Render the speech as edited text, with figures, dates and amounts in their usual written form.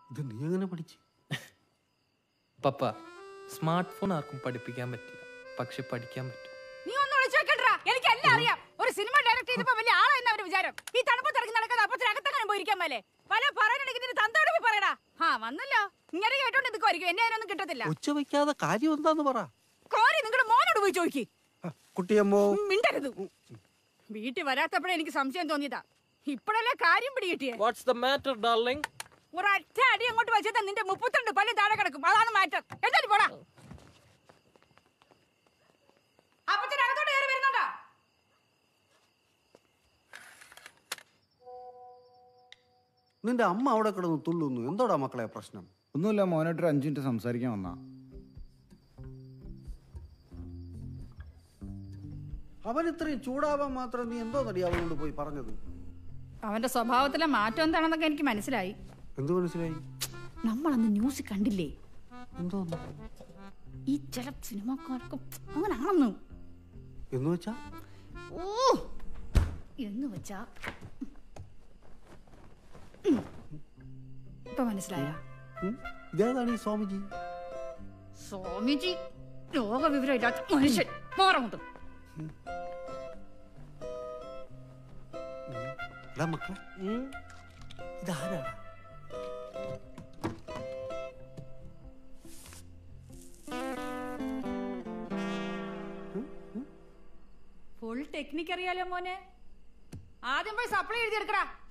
ഇത് നീ എങ്ങനെ പഠിച്ചു? പപ്പ, സ്മാർട്ട് ഫോൺ ആർക്കും പഠിപ്പിക്കാൻ പറ്റില്ല, പക്ഷെ പഠിക്കാൻ പറ്റും. നീ ഒന്ന് വിളിച്ചോക്കണ്ടാ, എനിക്കെല്ലാം അറിയാം. ഒരു സിനിമ ഡയറക്ട് ചെയ്തപ്പോ വലിയ ആളായെന്ന് അവര് വിചാരം. ഈ തണുപ്പത്ത് ഇറങ്ങി നടക്കാതെ അപ്പത്തിനകത്തങ്ങനെ പോയിരിക്കാൻ മേലെ. പല പറയാനെങ്കിൽ നിന്റെ തന്തോട് പോയി പറയടാ. വന്നല്ലോ, ഇങ്ങനെ കേട്ടോണ്ട് നിൽക്കുമായിരിക്കും. എന്നെ അതിനൊന്നും കിട്ടത്തില്ല. ഒച്ച വയ്ക്കാതെ കാര്യം എന്താന്ന് പറ. കാര്യം നിങ്ങളുടെ മോനോട് പോയി ചോദിക്ക്. കുട്ടിയമ്മോ മിണ്ടരുത്. വീട്ടിൽ വരാത്തപ്പോഴേ എനിക്ക് സംശയം തോന്നിയതാ. ഇപ്പോഴല്ലേ കാര്യം പിടികിട്ടിയേ. What's the matter darling? ഒരൊറ്റ അടി അങ്ങോട്ട് വെച്ചാൽ നിന്റെ 32 പല്ല് താഴെ കിടക്കും. അതാണ് മാറ്റർ. എന്തായാലും പോടാ. അപ്പത്തിനകത്തോട്ട് കയറി വരുന്നുണ്ടോ? നിന്റെ അമ്മ അവിടെ കിടന്ന് തുള്ളുന്നു. എന്തോടാ മക്കളെ പ്രശ്നം? ഒന്നുമില്ല, മോനോട്ട് 5 മിനിറ്റ് സംസാരിക്കാൻ വന്നാ. അവൻ ഇത്രയും ചൂടാവാൻ മാത്രം നീ എന്തോ നടി അവനോട് പോയി പറഞ്ഞത്? അവന്റെ സ്വഭാവത്തിലെ മാറ്റം എന്താണെന്നൊക്കെ എനിക്ക് മനസ്സിലായി. എന്ത് മനസ്സിലായി? നമ്മളന്ന് ന്യൂസ് കണ്ടില്ലേ? എന്തോന്നു? ഈ ചില സിനിമാക്കാർക്കും അങ്ങനാണെന്ന്. എന്ന് വെച്ചാ? ഇപ്പൊ മനസ്സിലായ? ഇതേതാണ് ഈ സ്വാമിജി? സ്വാമിജി ലോകവിവരം ഇല്ലാത്ത മനുഷ്യൻ. മാറങ്ങോട്ട്. മക്കളെ ഇതാരാ? ഫുൾ ടെക്നിക്ക് അറിയാലോ മോനെ. ആദ്യം പോയി സപ്ലൈ എഴുതിയെടുക്കടാ.